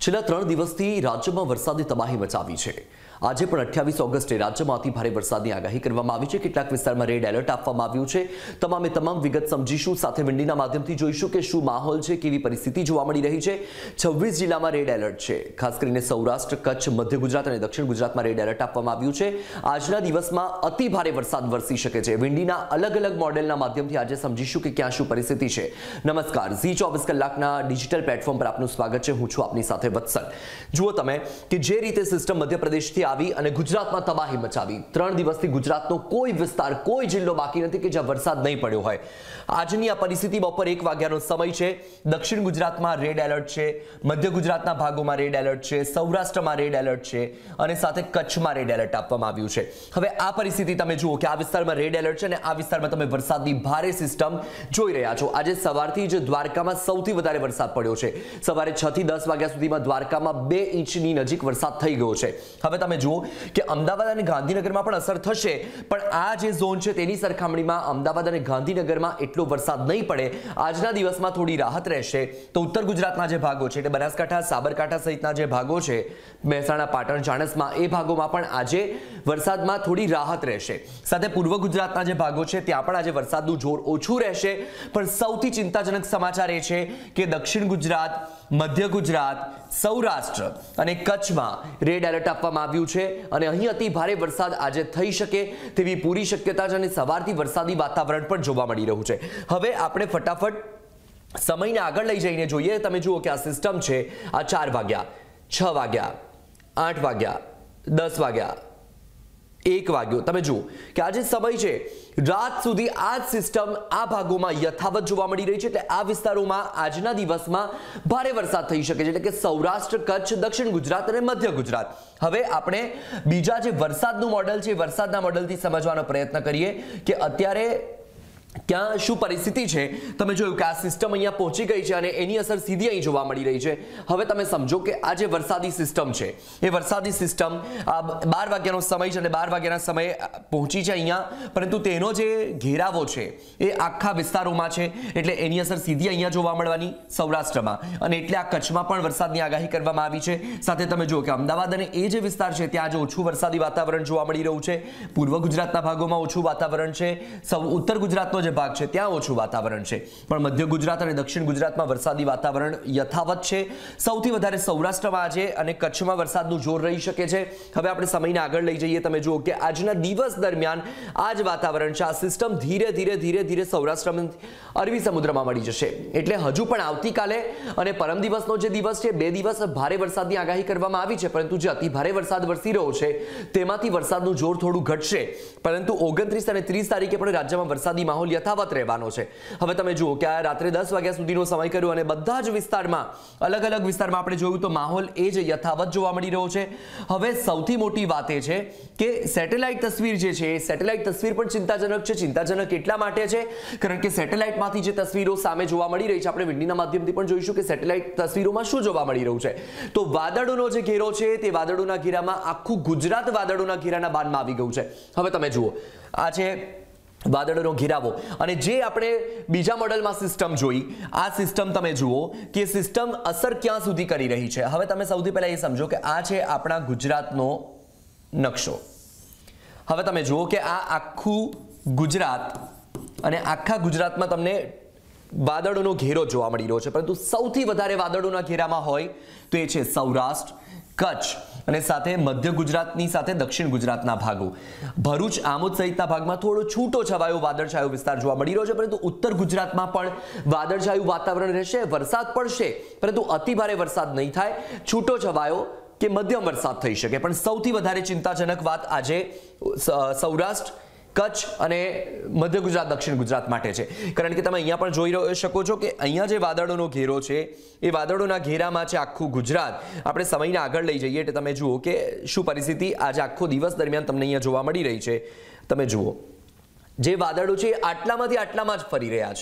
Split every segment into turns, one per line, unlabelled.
છેલ્લા 3 દિવસથી રાજ્યમાં વરસાદે તબાહી મચાવી છે। આજે પણ 28 ઓગસ્ટે રાજ્યમાં અતિ ભારે વરસાદની આગાહી કરવામાં આવી છે। કેટલાક વિસ્તારમાં રેડ એલર્ટ આપવામાં આવ્યું છે। તમામે તમામ વિગત સમજીશું, સાથે વિંડીના માધ્યમથી જોઈશું કે શું માહોલ છે, કેવી પરિસ્થિતિ જોવા મળી રહી છે। 26 જિલ્લામાં રેડ એલર્ટ છે। ખાસ કરીને સૌરાષ્ટ્ર, કચ્છ, મધ્ય ગુજરાત અને દક્ષિણ ગુજરાતમાં રેડ એલર્ટ આપવામાં આવ્યું છે। આજના દિવસમાં અતિ ભારે વરસાદ વરસી શકે છે। વિંડીના અલગ અલગ મોડેલના માધ્યમથી આજે સમજીશું કે ક્યાં શું પરિસ્થિતિ છે। નમસ્કાર, ઝી 24 કલાકના ડિજિટલ પ્લેટફોર્મ પર આપનું સ્વાગત છે। હું છું આપની સાથે વત્સલ। જુઓ તમે કે જે રીતે સિસ્ટમ મધ્યપ્રદેશથી આવી અને ગુજરાતમાં તબાહી મચાવી। 3 દિવસથી ગુજરાતનો કોઈ વિસ્તાર, કોઈ જિલ્લો બાકી નથી કે જ્યાં વરસાદ નહીં પડ્યો હોય। આજની આ પરિસ્થિતિ બપોર 1 વાગ્યાનો સમય છે। દક્ષિણ ગુજરાતમાં રેડ એલર્ટ છે, મધ્ય ગુજરાતના ભાગોમાં રેડ એલર્ટ છે, સૌરાષ્ટ્રમાં રેડ એલર્ટ છે અને સાથે કચ્છમાં રેડ એલર્ટ આપવામાં આવ્યું છે। હવે આ પરિસ્થિતિ તમે જુઓ કે આ વિસ્તારમાં રેડ એલર્ટ છે અને આ વિસ્તારમાં તમે વરસાદની ભારે સિસ્ટમ જોઈ રહ્યા છો। આજે સવારથી જ દ્વારકામાં સૌથી વધારે વરસાદ પડ્યો છે। સવારે 6 થી 10 વાગ્યા સુધીમાં દ્વારકામાં 2 ઇંચની નજીક વરસાદ થઈ ગયો છે। હવે તમે જુઓ કે અમદાવાદ અને ગાંધીનગરમાં પણ અસર થશે, પણ આ જે ઝોન છે તેની સરખામણીમાં અમદાવાદ અને ગાંધીનગરમાં એટલો વરસાદ નહીં પડે। આજના દિવસમાં થોડી રાહત રહેશે। તો ઉત્તર ગુજરાતના જે ભાગો છે એટલે બનાસકાંઠા, સાબરકાંઠા સહિતના જે ભાગો છે, મહેસાણા, પાટણ, ચાણસ્મા, એ ભાગોમાં પણ આજે વરસાદમાં થોડી રાહત રહેશે। સાથે પૂર્વ ગુજરાતના જે ભાગો છે ત્યાં પણ આજે વરસાદનું જોર ઓછું રહેશે। પણ સૌથી ચિંતાજનક સમાચાર એ છે કે દક્ષિણ ગુજરાત, મધ્ય ગુજરાત, સૌરાષ્ટ્ર અને કચ્છમાં રેડ એલર્ટ આપવામાં આવ્યું છે અને અહીં અતિ ભારે વરસાદ આજે થઈ શકે તેવી પૂરી શક્યતા છે અને સવારથી વરસાદી વાતાવરણ પણ જોવા મળી રહ્યું છે। હવે આપણે ફટાફટ સમયને આગળ લઈ જઈને જોઈએ। તમે જુઓ કે આ સિસ્ટમ છે, આ 4 વાગ્યા, 6 વાગ્યા, 8 વાગ્યા, 10 વાગ્યા, 1 વાગ્યો। તમે જુઓ કે આજે સમય છે, રાત સુધી આ સિસ્ટમ આ ભાગોમાં યથાવત જોવા મળી રહી છે। એટલે આ વિસ્તારોમાં આજના દિવસમાં ભારે વરસાદ થઈ શકે છે, એટલે કે સૌરાષ્ટ્ર, કચ્છ, દક્ષિણ ગુજરાત અને મધ્ય ગુજરાત। હવે આપણે બીજા જે વરસાદનું મોડેલ છે, વરસાદના મોડેલથી સમજવાનો પ્રયત્ન કરીએ કે અત્યારે ક્યાં શું પરિસ્થિતિ છે। તમે જોયું કે આ સિસ્ટમ અહીંયા પહોંચી ગઈ છે અને એની અસર સીધી અહીં જોવા મળી રહી છે। હવે તમે સમજો કે આ જે વરસાદી સિસ્ટમ છે, એ વરસાદી સિસ્ટમ 12 વાગ્યાનો સમય છે અને 12 વાગ્યાના સમયે પહોંચી છે અહીંયા, પરંતુ તેનો જે ઘેરાવો છે એ આખા વિસ્તારોમાં છે, એટલે એની અસર સીધી અહીંયા જોવા મળવાની સૌરાષ્ટ્રમાં, અને એટલે આ કચ્છમાં પણ વરસાદની આગાહી કરવામાં આવી છે। સાથે તમે જુઓ કે અમદાવાદ અને એ જે વિસ્તાર છે ત્યાં આજે ઓછું વરસાદી વાતાવરણ જોવા મળી રહ્યું છે। પૂર્વ ગુજરાતના ભાગોમાં ઓછું વાતાવરણ છે, ઉત્તર ગુજરાતનો જે ભાગ છે ત્યાં ઓછું વાતાવરણ છે, પણ મધ્ય ગુજરાત અને દક્ષિણ ગુજરાતમાં વરસાદી વાતાવરણ યથાવત છે। સૌથી વધારે સૌરાષ્ટ્રમાં આજે અને કચ્છમાં વરસાદનું જોર રહી શકે છે। હવે આપણે સમયને આગળ લઈ જઈએ। તમે જુઓ કે આજના દિવસ દરમિયાન આ જ વાતાવરણ છે। આ સિસ્ટમ ધીરે ધીરે સૌરાષ્ટ્રમાં અરબી સમુદ્રમાં મળી જશે, એટલે હજુ પણ આવતીકાલે અને પરમ દિવસનો જે દિવસ છે, 2 દિવસ ભારે વરસાદની આગાહી કરવામાં આવી છે, પરંતુ જે અતિ ભારે વરસાદ વરસી રહ્યો છે તેમાંથી વરસાદનું જોર થોડું ઘટશે, પરંતુ 29 અને 30 તારીખે પણ રાજ્યમાં વરસાદી માહોલ યથાવત રહેવાનો છે। હવે તમે જુઓ કે આ રાત્રે 10 વાગ્યા સુધીનો સમય કર્યો અને બધા જ વિસ્તારમાં, અલગ અલગ વિસ્તારમાં આપણે જોયું તો માહોલ એ જ યથાવત જોવા મળી રહ્યો છે। હવે સૌથી મોટી વાત એ છે કે સેટેલાઇટ તસવીર જે છે, એ સેટેલાઇટ તસવીર પણ ચિંતાજનક છે। ચિંતાજનક એટલા માટે છે કારણ કે સેટેલાઇટમાંથી જે તસવીરો સામે જોવા મળી રહી છે, આપણે વિંડીના માધ્યમથી પણ જોઈશું કે સેટેલાઇટ તસવીરોમાં શું જોવા મળી રહ્યું છે। તો વાદળોનો જે ઘેરો છે, તે વાદળોના ઘેરામાં આખું ગુજરાત વાદળોના ઘેરાના બાનમાં આવી ગયું છે। હવે તમે જુઓ આ છે વાદળોનો ઘેરાવો, અને જે આપણે બીજા મોડેલમાં સિસ્ટમ જોઈ, આ સિસ્ટમ તમે જુઓ કે સિસ્ટમ અસર ક્યાં સુધી કરી રહી છે। હવે તમે સૌથી પહેલા એ સમજો કે આ છે આપણા ગુજરાતનો નકશો। હવે તમે જુઓ કે આ આખું ગુજરાત અને આખા ગુજરાતમાં તમને વાદળોનો ઘેરો જોવા મળી રહ્યો છે, પરંતુ સૌથી વધારે વાદળોના ઘેરામાં હોય તો એ છે સૌરાષ્ટ્ર, કચ્છ અને સાથે મધ્ય ગુજરાતની સાથે દક્ષિણ ગુજરાતના ભાગો। ભરૂચ, આમોદ સહિતના ભાગમાં થોડો છૂટો છવાયો વાદળછાયો વિસ્તાર જોવા મળી રહ્યો છે, પરંતુ ઉત્તર ગુજરાતમાં પણ વાદળછાયું વાતાવરણ રહેશે। વરસાદ પડશે, પરંતુ અતિ ભારે વરસાદ નહીં થાય, છૂટો છવાયો કે મધ્યમ વરસાદ થઈ શકે। પણ સૌથી વધારે ચિંતાજનક વાત આજે સૌરાષ્ટ્ર, કચ્છ અને મધ્ય ગુજરાત, દક્ષિણ ગુજરાત માટે છે, કારણ કે તમે અહીંયા પણ જોઈ શકો છો કે અહીંયા જે વાદળોનો ઘેરો છે, એ વાદળોના ઘેરામાં છે આખું ગુજરાત। આપણે સમયને આગળ લઈ જઈએ એટલે તમે જુઓ કે શું પરિસ્થિતિ આજે આખો દિવસ દરમિયાન તમને અહીંયા જોવા મળી રહી છે। તમે જુઓ જે વાદળો છે આટલામાંથી આટલામાં જ ફરી રહ્યા છે,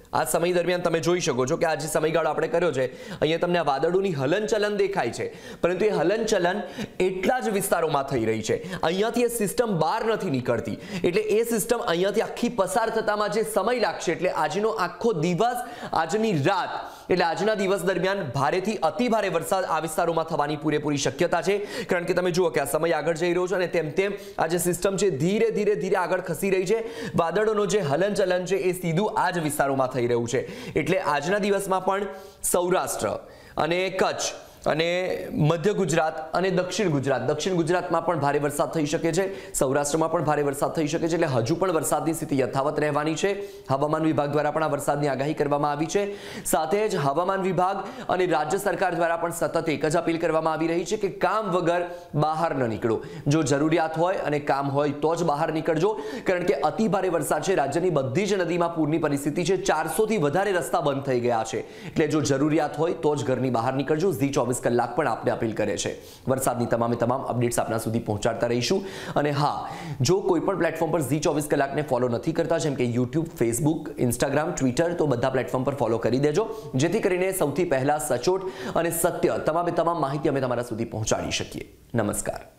આ સમય દરમિયાન તમે જોઈ શકો છો કે આ જે સમયગાળો આપણે કર્યો છે અહીંયા તમને આ વાદળોની હલનચલન દેખાય છે, પરંતુ એ હલનચલન એટલા જ વિસ્તારોમાં થઈ રહી છે, અહીંયાથી એ સિસ્ટમ બહાર નથી નીકળતી, એટલે એ સિસ્ટમ અહીંયાથી આખી પસાર થતામાં જે સમય લાગશે, એટલે આજનો આખો દિવસ, આજની રાત, એટલે આજના દિવસ દરમિયાન ભારેથી અતિ ભારે વરસાદ આ વિસ્તારોમાં થવાની પૂરેપૂરી શક્યતા છે, કારણ કે તમે જુઓ કે આ સમય આગળ જઈ રહ્યો છે અને તેમ તેમ આ જે સિસ્ટમ છે ધીરે ધીરે આગળ ખસી રહી છે, વાદળોનો જે હલનચલન છે એ સીધું આ જ વિસ્તારોમાં થઈ રહ્યું છે, એટલે આજના દિવસમાં પણ સૌરાષ્ટ્ર અને કચ્છ અને મધ્ય ગુજરાત અને દક્ષિણ ગુજરાતમાં પણ ભારે વરસાદ થઈ શકે છે, સૌરાષ્ટ્રમાં પણ ભારે વરસાદ થઈ શકે છે, એટલે હજુ પણ વરસાદની સ્થિતિ યથાવત રહેવાની છે। હવામાન વિભાગ દ્વારા પણ આ વરસાદની આગાહી કરવામાં આવી છે, સાથે જ હવામાન વિભાગ અને રાજ્ય સરકાર દ્વારા પણ સતત એક જ અપીલ કરવામાં આવી રહી છે કે કામ વગર બહાર ન નીકળો, જો જરૂરિયાત હોય અને કામ હોય તો જ બહાર નીકળજો, કારણ કે અતિ ભારે વરસાદ છે, રાજ્યની બધી જ નદીમાં પૂરની પરિસ્થિતિ છે, 400થી વધારે રસ્તા બંધ થઈ ગયા છે, એટલે જો જરૂરિયાત હોય તો જ ઘરની બહાર નીકળજો। ઝી 24 કલાક પણ આપણે અપીલ કરે છે, વરસાદની તમામ અપડેટ્સ આપના સુધી પહોંચાડતા રહીશું। અને હા, જો કોઈ પણ પ્લેટફોર્મ પર ઝી 24 કલાકને ફોલો નથી કરતા, જેમ કે યુટ્યુબ, ફેસબુક, ઇન્સ્ટાગ્રામ, ટ્વિટર, તો બધા પ્લેટફોર્મ પર ફોલો કરી દેજો, જેથી કરીને સૌથી પહેલા સચોટ અને સત્ય તમામ માહિતી અમે તમારા સુધી પહોંચાડી શકીએ। નમસ્કાર।